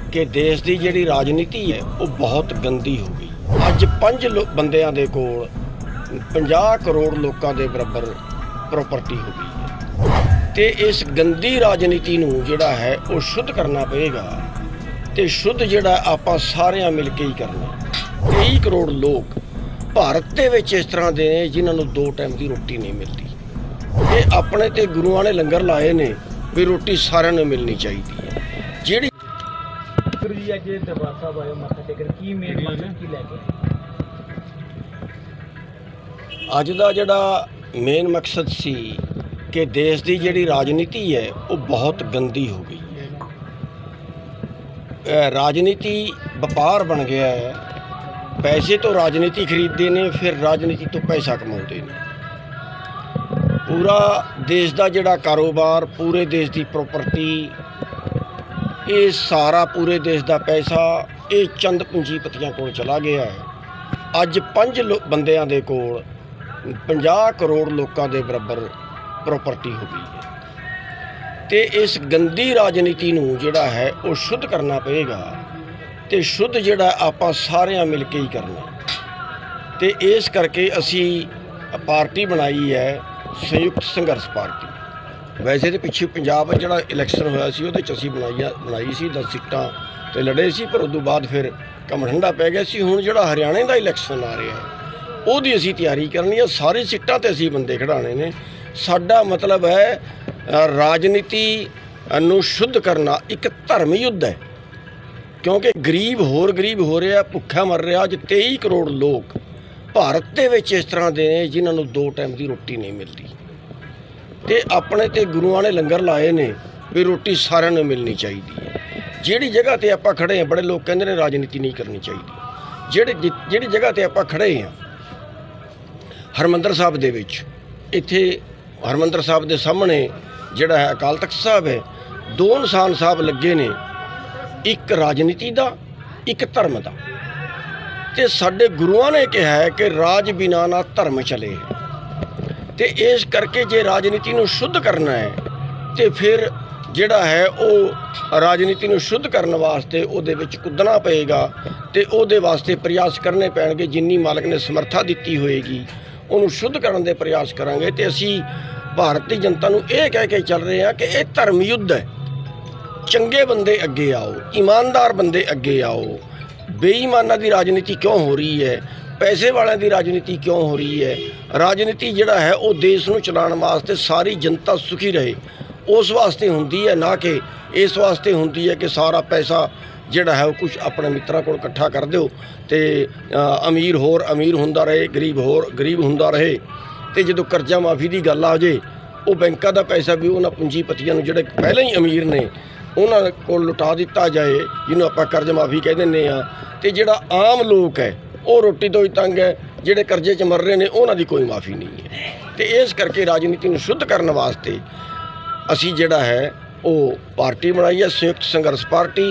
कि देश की जिहड़ी राजनीति है वो बहुत गंदी हो गई। अज 5 बंदियां दे कोल 50 करोड़ लोगों के बराबर प्रॉपर्टी हो गई है। तो इस गंदी राजनीति नूं जिहड़ा है वो शुद्ध करना पेगा। तो शुद्ध जिहड़ा आपां सारियां मिल के ही करना। 23 करोड़ लोग भारत दे विच इस तरह दे ने जिन्हां नूं 2 टाइम की रोटी नहीं मिलती। ये अपने ते गुरुआं ने लंगर लाए ने भी रोटी सारिਆਂ ਨੂੰ मिलनी चाहिए है। जिहड़ी गुरु जी अज दरबार साहब आए मत्था टेकन की मेन मकसद की लैके अज दा जिहड़ा मेन मकसद सी कि देश की जिहड़ी राजनीति है वो बहुत गंदी हो गई है। राजनीति व्यापार बन गया है। पैसे तो राजनीति खरीदते ने, फिर राजनीति तो पैसा कमाते हैं। पूरा देश का जिहड़ा कारोबार, पूरे देश की प्रॉपर्टी, ये सारा पूरे देश का पैसा ये चंद पूंजीपतियों को चला गया है। अज 5 बंदियां दे कोल 50 करोड़ लोगों के बराबर प्रॉपर्टी हो गई है। तो इस गंदी राजनीति नूं जिहड़ा है वो शुद्ध करना पेगा। तो शुद्ध जिहड़ा आपां सारियां मिल के ही करना। तो इस करके असी पार्टी बनाई है संयुक्त संघर्ष पार्टी। वैसे तो पिछे पंजाब जिहड़ा इलैक्शन होया सी उहदे च असीं बनाई सी 10 सीटां ते लड़े सी, पर उदों बाद फिर कम ठंडा पै गया सी। हुण जिहड़ा हरियाणे दा इलैक्शन आ रहा है उहदी असीं तैयारी करनी है। सारी सीटां ते असीं बंदे खड़ाने ने। साडा मतलब है राजनीति नूं शुद्ध करना एक धर्म युद्ध है, क्योंकि गरीब होर गरीब हो रहा, भुखा मर रहा। अज 23 करोड़ लोग भारत दे विच इस तरह दे ने जिन्हां नूं 2 टाइम की रोटी नहीं मिलती। तो अपने ते गुरुआं ने लंगर लाए ने भी रोटी सारिਆਂ ਨੂੰ मिलनी चाहिए है। जिहड़ी जगह ते आपां खड़े हैं, बड़े लोग कहंदे ने राजनीति नहीं करनी चाहिए। जिहड़ी जगह ते आपां खड़े हैं हरमंदर साहब दे विच, इत्थे हरमंदर साहब दे सामने जिहड़ा है अकाल तख्त साहब है, 2 निशान साहब लगे ने, एक राजनीति का एक धर्म का। तो साडे गुरुआं ने कहा है कि राज बिना ना धर्म चले। तो इस करके जे राजनीति नूं शुद्ध करना है तो फिर जिहड़ा है वो राजनीति नूं शुद्ध करने वास्ते उहदे विच कुदना पेगा। तो उहदे वास्ते प्रयास करने पैणगे। जिन्नी मालक ने समर्था दित्ती होएगी उहनूं शुद्ध करने दे प्रयास करांगे। तो असीं भारत की जनता नूं इह कह के चल रहे हैं कि यह धर्म युद्ध है। चंगे बंदे अगे आओ, ईमानदार बंदे अगे आओ। बेईमाना की राजनीति क्यों हो रही है, पैसे वालों की राजनीति क्यों हो रही है। राजनीति जिहड़ा है वो देश नूं चलाउण वास्ते सारी जनता सुखी रहे उस वास्ते हुंदी है, ना कि इस वास्ते हुंदी है कि सारा पैसा जिहड़ा है वो कुछ अपने मित्रों को इकट्ठा कर दो तो अमीर होर अमीर हुंदा रहे, गरीब होर गरीब हुंदा रहे। तो जो कर्जा माफ़ी की गल आ जाए वो बैंकों का पैसा भी उन्होंने पूंजीपतियों नूं जिहड़े पहले ही अमीर ने उन्होंने को लुटा दिता जाए, जिन्हों आप कर्ज माफ़ी कह दें। तो जिहड़ा आम लोग है वो रोटी तो ही तंग है, जिहड़े कर्जे च मर रहे हैं उन्होंने कोई माफ़ी नहीं है। तो इस करके राजनीति नूं शुद्ध करने वास्ते असी जिहड़ा है वो पार्टी बनाई है संयुक्त संघर्ष पार्टी।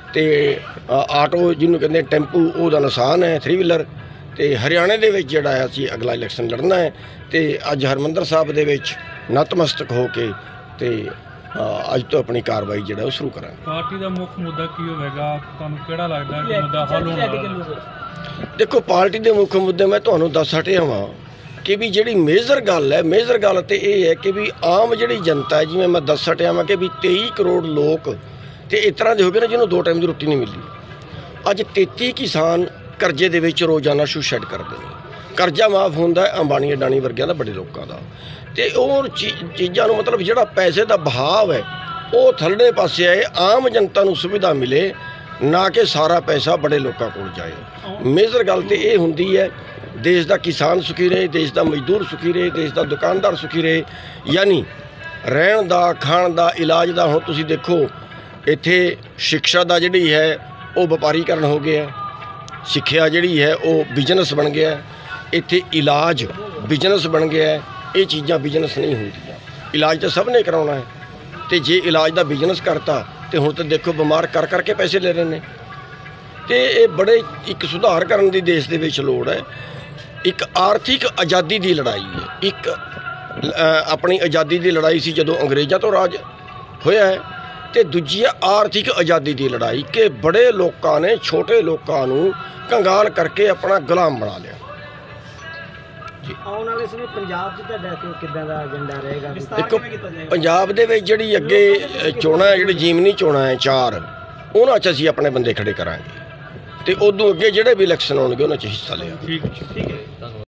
तो आटो जिन्होंने कहते टैंपू उसका निशान है 3 व्हीलर। तो हरियाणे दे विच जिहड़ा है असी अगला इलैक्शन लड़ना है। तो अज हरमंदर साहब दे विच नतमस्तक हो के ते अज तो अपनी कार्रवाई जिहड़ा वो शुरू करांगे। पार्टी का मुख्य मुद्दा की होगा, तुहानूं किहड़ा लगदा कि मुद्दा हल होना? देखो पार्टी के मुख्य मुद्दे मैं तुहानूं दस हटिया वां कि भी जिहड़ी मेजर गल है, मेजर गल तो यह है कि भी आम जिहड़ी जनता है, जिवें मैं दस हटिया वां कि भी 23 करोड़ लोग तो इस तरह के हो गए ना जिन्होंने 2 टाइम की रोटी नहीं मिली। अज 33 किसान करजे दे विच रोज़ाना सुसाइड करते हैं। कर्जा माफ़ होंदा है अंबानी अडानी वर्गियां दा, बड़े लोगों का। तो और चीज़ों मतलब जिहड़ा पैसे का बहाव है वो थल्ले पासे आए, आम जनता नूं सुविधा मिले, ना कि सारा पैसा बड़े लोगों को जाए। मेजर गल तो यह हुंदी है देश का किसान सुखी रहे, देश का मजदूर सुखी रहे, देश का दुकानदार सुखी रहे। यानी रहन का, खाण का, इलाज का। हुण तुसीं देखो इत्थे शिक्षा का जिहड़ी है वो व्यापारीकरण हो गया, सिक्ख्या जिहड़ी है वो बिजनेस बन गया, इत्थे इलाज बिजनेस बन गया है। ये चीज़ां बिजनेस नहीं होंदियां। इलाज तो सब ने कराउणा है, तो जे इलाज का बिजनेस करता तो हुण तो देखो बीमार कर करके पैसे ले रहे हैं। तो ये बड़े एक सुधार करने की देश के विच लोड़ है। एक आर्थिक आज़ादी की लड़ाई है, एक अपनी आज़ादी की लड़ाई सी जदों अंग्रेज़ों तो राज होया है। ਤੇ ਦੂਜੀ ਹੈ ਆਰਥਿਕ ਆਜ਼ਾਦੀ ਦੀ ਲੜਾਈ ਕਿ ਬੜੇ ਲੋਕਾਂ ਨੇ ਛੋਟੇ ਲੋਕਾਂ ਨੂੰ ਕੰਗਾਲ ਕਰਕੇ ਆਪਣਾ ਗੁਲਾਮ ਬਣਾ ਲਿਆ। ਆਉਣ ਵਾਲੇ ਸਮੇਂ ਪੰਜਾਬ 'ਚ ਤੁਹਾਡਾ ਕਿੱਦਾਂ ਦਾ ਏਜੰਡਾ ਰਹੇਗਾ? ਦੇਖੋ ਪੰਜਾਬ ਦੇ ਵਿੱਚ ਜਿਹੜੀ ਅੱਗੇ ਚੋਣਾਂ ਹੈ, ਜਿਹੜੀ ਜੀਵਨੀ ਚੋਣਾਂ ਹੈ 4, ਉਹਨਾਂ 'ਚ ਅਸੀਂ ਆਪਣੇ ਬੰਦੇ ਖੜੇ ਕਰਾਂਗੇ ਤੇ ਉਦੋਂ ਅੱਗੇ ਜਿਹੜੇ ਵੀ ਇਲੈਕਸ਼ਨ ਆਉਣਗੇ ਉਹਨਾਂ 'ਚ ਹਿੱਸਾ ਲਿਆ। ਠੀਕ ਹੈ।